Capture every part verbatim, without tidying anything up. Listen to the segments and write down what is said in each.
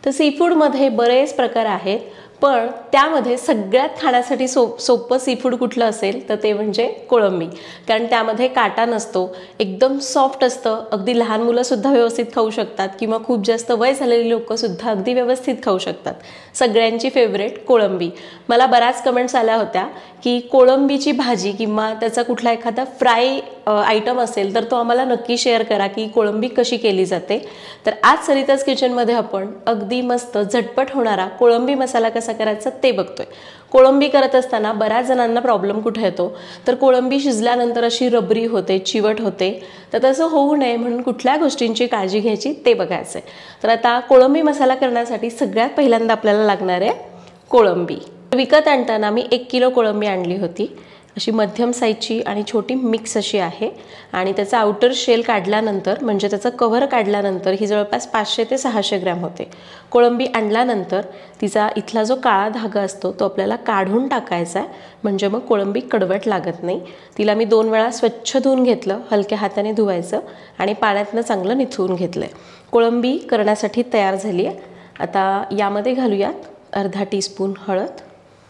तर सी फूडमध्ये बरेच प्रकार आहेत, पण त्यामध्ये सगळ्यात खाण्यासाठी सो सोपं सी फूड कुठलं असेल तर ते म्हणजे कोळंबी. कारण त्यामध्ये काटा नसतो, एकदम सॉफ्ट असतं, अगदी लहान मुलंसुद्धा व्यवस्थित खाऊ शकतात किंवा खूप जास्त वय झालेली लोकंसुद्धा अगदी व्यवस्थित खाऊ शकतात. सगळ्यांची फेवरेट कोळंबी. मला बऱ्याच कमेंट्स आल्या होत्या की कोळंबीची भाजी किंवा त्याचा कुठला एखादा फ्राय आयटम असेल तर तो आम्हाला नक्की शेअर करा की कोळंबी कशी केली जाते. तर आज सरिताज किचनमध्ये आपण अगदी मस्त झटपट होणारा कोळंबी मसाला कसा करायचा ते बघतोय. कोळंबी करत असताना बऱ्याच जणांना प्रॉब्लेम कुठे येतो तर कोळंबी शिजल्यानंतर अशी रबरी होते, चिवट होते. तर तसं होऊ नये म्हणून कुठल्या गोष्टींची काळजी घ्यायची ते बघायचं आहे. तर आता कोळंबी मसाला करण्यासाठी सगळ्यात पहिल्यांदा आपल्याला लागणार आहे कोळंबी. विकत आणताना मी एक किलो कोळंबी आणली होती. अशी मध्यम साईजची आणि छोटी मिक्स अशी आहे आणि त्याचा आउटर शेल काढल्यानंतर म्हणजे त्याचं कव्हर काढल्यानंतर ही जवळपास पाचशे ते सहाशे ग्रॅम होते. कोळंबी आणल्यानंतर तिचा इथला जो काळा धागा असतो तो आपल्याला काढून टाकायचा आहे, म्हणजे मग कोळंबी कडवट लागत नाही. तिला मी दोन वेळा स्वच्छ धुवून घेतलं, हलक्या हाताने धुवायचं आणि पाण्यातनं चांगलं निथळून घेतलं आहे. कोळंबी करण्यासाठी तयार झाली आहे. आता यामध्ये घालूयात अर्धा टीस्पून हळद,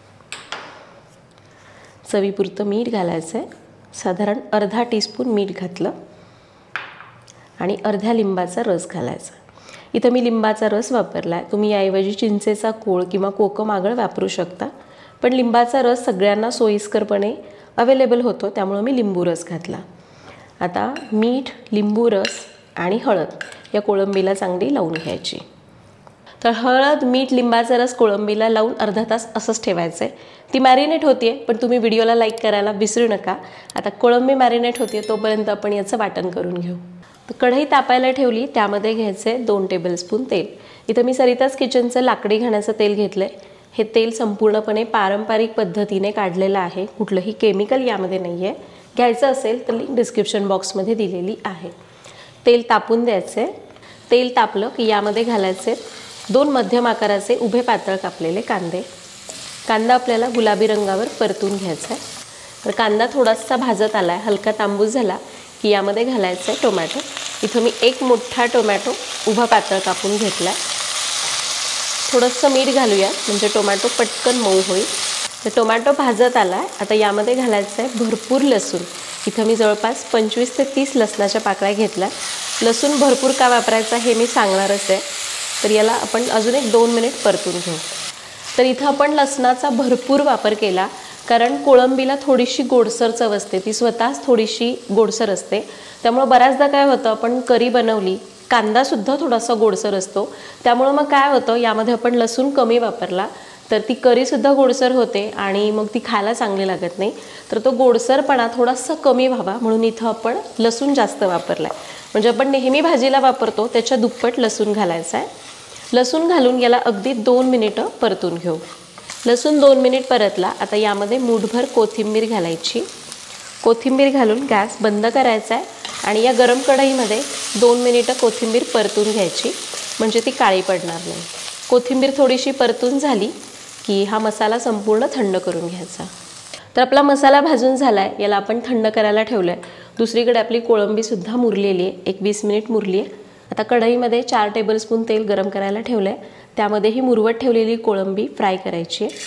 चवीपुरतं मीठ घालायचं आहे. साधारण अर्धा टीस्पून मीठ घातलं आणि अर्ध्या लिंबाचा रस घालायचा. इथं मी लिंबाचा रस वापरला आहे. तुम्ही याऐवजी चिंचेचा कोळ किंवा कोकम आगळ वापरू शकता, पण लिंबाचा रस सगळ्यांना सोयीस्करपणे अवेलेबल होतो, त्यामुळे मी लिंबू रस घातला. आता मीठ, लिंबू रस आणि हळद या कोळंबीला चांगली लावून घ्यायची. तर हळद, मीठ, लिंबाचा रस कोळंबीला लावून अर्धा तास असंच ठेवायचं आहे. ती मॅरिनेट होते, पण तुम्ही व्हिडिओला लाईक करायला विसरू नका. आता कोळंबी मॅरिनेट होते तोपर्यंत आपण याचं वाटण करून घेऊ. तर कढई तापायला ठेवली, त्यामध्ये घ्यायचे दोन टेबलस्पून तेल. इथं मी सरिताज किचनचं लाकडी घाण्याचं तेल घेतलं आहे. हे तेल संपूर्णपणे पारंपरिक पद्धतीने काढलेलं आहे, कुठलंही केमिकल यामध्ये नाही आहे. घ्यायचं असेल तर लिंक डिस्क्रिप्शन बॉक्समध्ये दिलेली आहे. तेल तापून द्यायचं आहे. तेल तापलं की यामध्ये घालायचे दोन मध्यम आकाराचे उभे पातळ कापलेले कांदे. कांदा आपल्याला गुलाबी रंगावर परतून घ्यायचा आहे. तर कांदा थोडासा भाजत आला आहे, हलका तांबूस झाला की यामध्ये घालायचं आहे टोमॅटो. इथं मी एक मोठा टोमॅटो उभा पातळ कापून घेतला आहे. थोडंसं मीठ घालूया म्हणजे टोमॅटो पटकन मऊ होईल. तर टोमॅटो भाजत आला आहे. आता यामध्ये घालायचं आहे भरपूर लसूण. इथं मी जवळपास पंचवीस ते तीस लसणाच्या पाकळ्या घेतल्या. लसूण भरपूर का वापरायचा हे मी सांगणारच आहे. तर याला आपण अजून एक दोन मिनिट परतून घेऊ. तर इथं आपण लसणाचा भरपूर वापर केला, कारण कोळंबीला थोडीशी गोडसर चव असते, ती स्वतःच थोडीशी गोडसर असते. त्यामुळं बऱ्याचदा काय होतं, आपण करी बनवली, कांदासुद्धा थोडासा गोडसर असतो, त्यामुळं मग काय होतं यामध्ये आपण लसूण कमी वापरला तर ती करीसुद्धा गोडसर होते आणि मग ती खायला चांगली लागत नाही. तर तो गोडसरपणा थोडासा कमी व्हावा म्हणून इथं आपण लसूण जास्त वापरला आहे. म्हणजे आपण नेहमी भाजीला वापरतो त्याच्या दुप्पट लसूण घालायचा आहे. लसूण घालून याला अगदी दोन मिनिटं परतून घेऊ. लसूण दोन मिनिट परतला. आता यामध्ये मूठभर कोथिंबीर घालायची. कोथिंबीर घालून गॅस बंद करायचा आहे आणि या गरम कढईमध्ये दोन मिनिटं कोथिंबीर परतून घ्यायची, म्हणजे ती काळी पडणार नाही. कोथिंबीर थोडीशी परतून झाली की हा मसाला संपूर्ण थंड करून घ्यायचा. तर आपला मसाला भाजून झाला आहे, याला आपण थंड करायला ठेवलं आहे. दुसरीकडे आपली कोळंबीसुद्धा मुरलेली आहे, एक वीस मिनिट मुरली आहे. आता कढईमध्ये चार टेबलस्पून तेल गरम करायला ठेवलं आहे. त्यामध्ये ही मुरवत ठेवलेली कोळंबी फ्राय करायची आहे.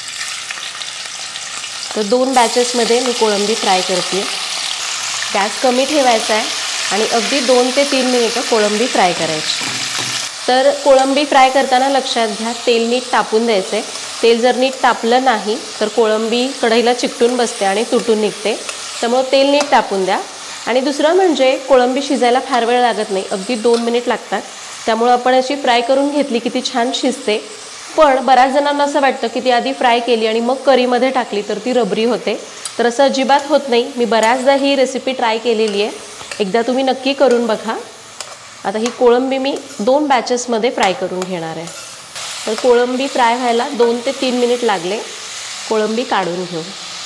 तर दोन बॅचेसमध्ये मी कोळंबी फ्राय करते. गॅस कमी ठेवायचा आहे आणि अगदी दोन ते तीन मिनिटं कोळंबी फ्राय करायची. तर कोळंबी फ्राय करताना लक्षात घ्या तेल नीट तापून द्यायचं आहे. तेल जर नीट तापलं नाही तर कोळंबी कढईला चिकटून बसते आणि तुटून निघते, त्यामुळं तेल नीट तापून द्या. आणि दुसरं म्हणजे कोळंबी शिजायला फार वेळ लागत नाही, अगदी दोन मिनिट लागतात. त्यामुळं आपण अशी फ्राय करून घेतली की ती छान शिजते. पण बऱ्याच जणांना असं वाटतं की ती आधी फ्राय केली आणि मग करीमध्ये टाकली तर ती रबरी होते, तर असं अजिबात होत नाही. मी बऱ्याचदा ही रेसिपी ट्राय केलेली आहे, एकदा तुम्ही नक्की करून बघा. आता ही कोळंबी मी दोन बॅचेसमध्ये फ्राय करून घेणार आहे. तर कोळंबी फ्राय व्हायला दोन ते तीन मिनिट लागले. कोळंबी काढून घेऊ.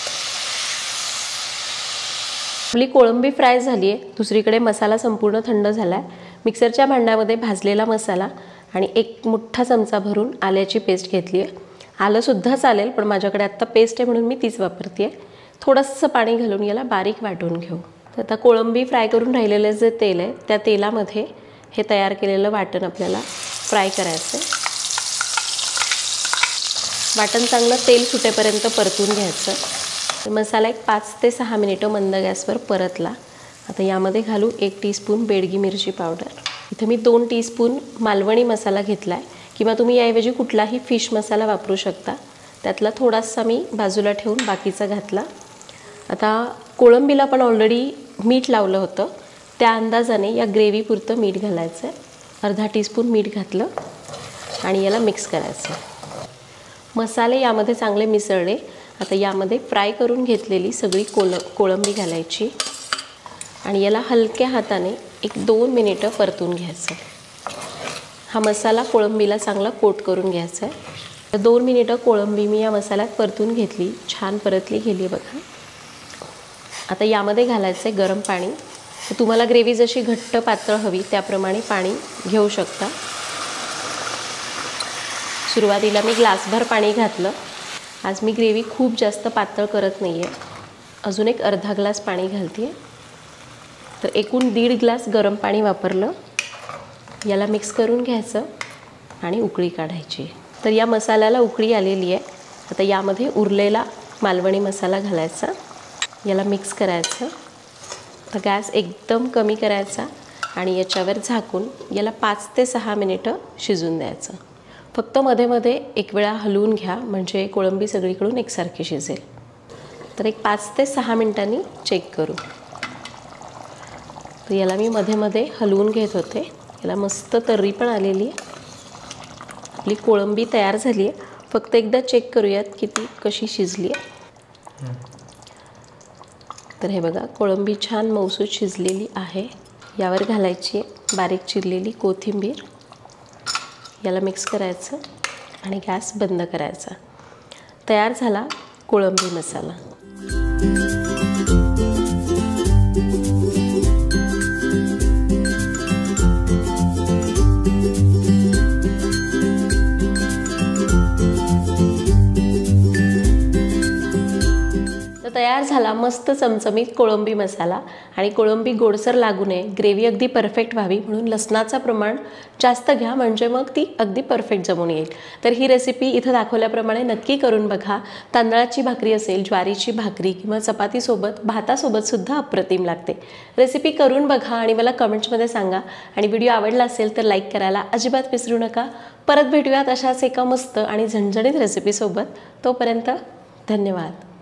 आपली कोळंबी फ्राय झाली आहे. दुसरीकडे मसाला संपूर्ण थंड झाला आहे. मिक्सरच्या भांड्यामध्ये भाजलेला मसाला आणि एक मोठा चमचा भरून आल्याची पेस्ट घेतली आहे. आलंसुद्धा चालेल, पण माझ्याकडे आत्ता पेस्ट आहे म्हणून मी तीच वापरते आहे. थोडंसं पाणी घालून याला बारीक वाटून घेऊ. तर आता कोळंबी फ्राय करून राहिलेलं जे तेल आहे त्या तेलामध्ये हे तयार केलेलं वाटण आपल्याला फ्राय करायचं आहे. वाटण चांगलं तेल सुटेपर्यंत परतून घ्यायचं। मसाला एक पाच ते सहा मिनिटं मंद गॅसवर परतला। आता यामध्ये घालू एक टीस्पून बेडगी मिरची पावडर। इथे मी दोन टीस्पून मालवणी मसाला घेतला आहे, किंवा तुम्ही याऐवजी कुठलाही फिश मसाला वापरू शकता। त्यातला थोडासा मी बाजूला ठेवून बाकीचा घातला। आता कोळंबीला पण ऑलरेडी मीठ लावलं होतं, त्या अंदाजाने या ग्रेव्हीपुरतं मीठ घालायचं आहे। अर्धा टीस्पून मीठ घातलं आणि याला मिक्स करायचं। मसाले यामध्ये चांगले मिसळले। आता यामध्ये फ्राय करून घेतलेली सगळी कोल कोळंबी घालायची आणि याला हलक्या हाताने एक दोन मिनिटं परतून घ्यायचं। हा मसाला कोळंबीला चांगला कोट करून घ्यायचा आहे। दोन मिनिटं कोळंबी मी या मसाल्यात परतून घेतली, छान परतली गेली बघा। आता यामध्ये घालायचं आहे गरम पाणी। तुम्हाला ग्रेव्ही जशी घट्ट पातळ हवी त्याप्रमाणे पाणी घेऊ शकता। सुरुवातीला मी ग्लासभर पाणी घातलं। आज मी ग्रेव्ही खूप जास्त पातळ करत नाही आहे, अजून एक अर्धा ग्लास पाणी घालते। तर एकूण दीड ग्लास गरम पाणी वापरलं। याला मिक्स करून घ्यायचं आणि उकळी काढायची। तर या मसाल्याला उकळी आलेली आहे। आता यामध्ये उरलेला मालवणी मसाला घालायचा, याला मिक्स करायचं। तर गॅस एकदम कमी करायचा आणि याच्यावर झाकून याला पाच ते सहा मिनिटं शिजून द्यायचं। फक्त मध्ये मध्ये एक वेळा हलवून घ्या, म्हणजे कोळंबी सगळीकडून एकसारखी शिजेल। तर एक पाच ते सहा मिनिटांनी चेक करू। तर याला मी मध्ये मध्ये हलवून घेत होते। याला मस्त तर्री पण आलेली आहे। आपली कोळंबी तयार झाली आहे। फक्त एकदा चेक करूयात की ती कशी शिजली आहे। तर हे बघा, कोळंबी छान मऊसूत शिजलेली आहे। यावर घालायची आहे बारीक चिरलेली कोथिंबीर। याला मिक्स करायचं आणि गॅस बंद करायचा। तयार झाला कोळंबी मसाला। तयार झाला मस्त चमचमीत कोळंबी मसाला। आणि कोळंबी गोडसर लागू नये, ग्रेव्ही अगदी परफेक्ट व्हावी म्हणून लसणाचं प्रमाण जास्त घ्या, म्हणजे मग ती अगदी परफेक्ट जमून येईल। तर ही रेसिपी इथं दाखवल्याप्रमाणे नक्की करून बघा। तांदळाची भाकरी असेल, ज्वारीची भाकरी किंवा चपातीसोबत, भातासोबत सुद्धा अप्रतिम लागते। रेसिपी करून बघा आणि मला कमेंट्समध्ये सांगा। आणि व्हिडिओ आवडला असेल तर लाईक करायला अजिबात विसरू नका। परत भेटूयात अशाच एका मस्त आणि झणझणीत रेसिपीसोबत। तोपर्यंत धन्यवाद।